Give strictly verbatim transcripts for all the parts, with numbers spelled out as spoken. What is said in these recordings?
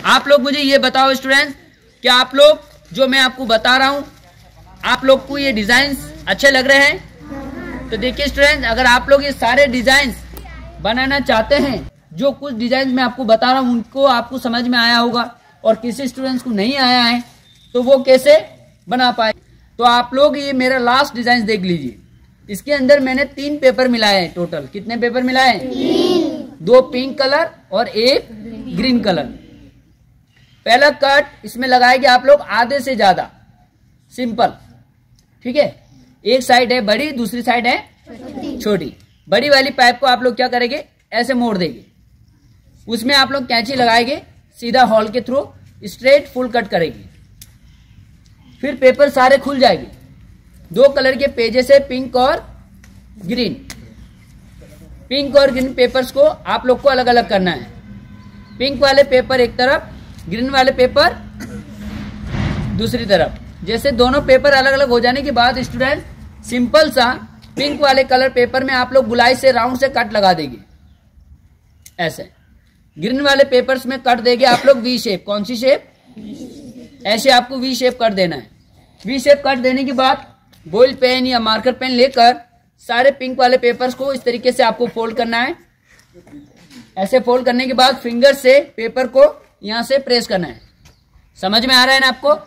आप लोग मुझे ये बताओ स्टूडेंट्स, क्या आप लोग जो मैं आपको बता रहा हूँ, आप लोग को ये डिजाइन अच्छे लग रहे हैं? तो देखिए स्टूडेंट्स, अगर आप लोग ये सारे डिजाइन बनाना चाहते हैं, जो कुछ डिजाइन मैं आपको बता रहा हूँ उनको आपको समझ में आया होगा, और किसी स्टूडेंट्स को नहीं आया है तो वो कैसे बना पाए, तो आप लोग ये मेरा लास्ट डिजाइन देख लीजिए। इसके अंदर मैंने तीन पेपर मिलाए हैं। टोटल कितने पेपर मिलाए हैं? दो पिंक कलर और एक ग्रीन कलर। पहला कट इसमें लगाएंगे आप लोग आधे से ज्यादा, सिंपल, ठीक है। एक साइड है बड़ी, दूसरी साइड है छोटी। बड़ी वाली पाइप को आप लोग क्या करेंगे, ऐसे मोड़ देंगे, उसमें आप लोग कैंची लगाएंगे, सीधा हॉल के थ्रू स्ट्रेट फुल कट करेंगे। फिर पेपर सारे खुल जाएंगे। दो कलर के पेजेस है, पिंक और ग्रीन। पिंक और ग्रीन पेपर्स को आप लोग को अलग अलग करना है। पिंक वाले पेपर एक तरफ, ग्रीन वाले पेपर दूसरी तरफ। जैसे दोनों पेपर अलग अलग हो जाने के बाद स्टूडेंट सिंपल सा पिंक वाले कलर पेपर में आप लोग गुलाई से राउंड से कट लगा देंगे ऐसे। ग्रीन वाले पेपर्स में कट देंगे आप लोग वी शेप। कौन सी शेप? ऐसे आपको वी शेप कर देना है। वी शेप कट देने के बाद बॉइल पेन या मार्कर पेन लेकर सारे पिंक वाले पेपर्स को इस तरीके से आपको फोल्ड करना है। ऐसे फोल्ड करने के बाद फिंगर से पेपर को यहां से प्रेस करना है। समझ में आ रहा है ना आपको?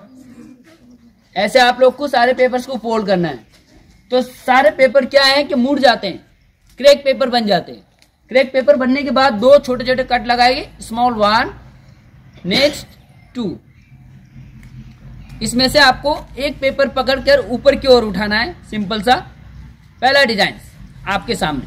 ऐसे आप लोग को सारे पेपर्स को फोल्ड करना है। तो सारे पेपर क्या है कि मुड़ जाते हैं, क्रैक पेपर बन जाते हैं। क्रैक पेपर बनने के बाद दो छोटे छोटे कट लगाएंगे, स्मॉल वन, नेक्स्ट टू। इसमें से आपको एक पेपर पकड़कर ऊपर की ओर उठाना है, सिंपल सा। पहला डिजाइन आपके सामने,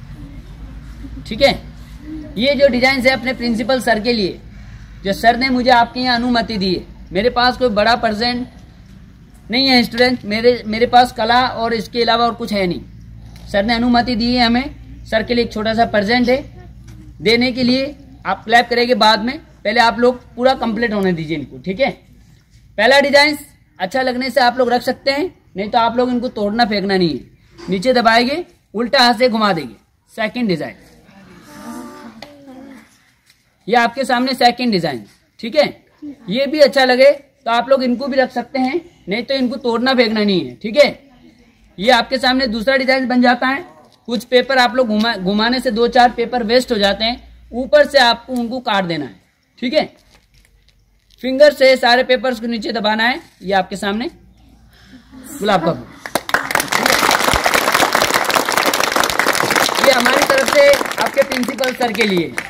ठीक है। ये जो डिजाइन है अपने प्रिंसिपल सर के लिए, जो सर ने मुझे आपके यहाँ अनुमति दी है। मेरे पास कोई बड़ा प्रेजेंट नहीं है स्टूडेंट, मेरे मेरे पास कला और इसके अलावा और कुछ है नहीं। सर ने अनुमति दी है हमें। सर के लिए एक छोटा सा प्रेजेंट है देने के लिए। आप क्लैप करेंगे बाद में, पहले आप लोग पूरा कंप्लीट होने दीजिए इनको, ठीक है। पहला डिजाइन अच्छा लगने से आप लोग रख सकते हैं, नहीं तो आप लोग इनको तोड़ना फेंकना नहीं है। नीचे दबाएंगे, उल्टा हाथ से घुमा देंगे। सेकंड डिजाइन, ये आपके सामने सेकंड डिजाइन, ठीक है। ये भी अच्छा लगे तो आप लोग इनको भी रख सकते हैं, नहीं तो इनको तोड़ना फेंकना नहीं है, ठीक है। ये आपके सामने दूसरा डिजाइन बन जाता है। कुछ पेपर आप लोग घुमा घुमाने से दो चार पेपर वेस्ट हो जाते हैं, ऊपर से आपको उनको काट देना है, ठीक है। फिंगर से सारे पेपर्स को नीचे दबाना है। ये आपके सामने गुलाब का फूल, ये हमारी तरफ से आपके प्रिंसिपल सर के लिए।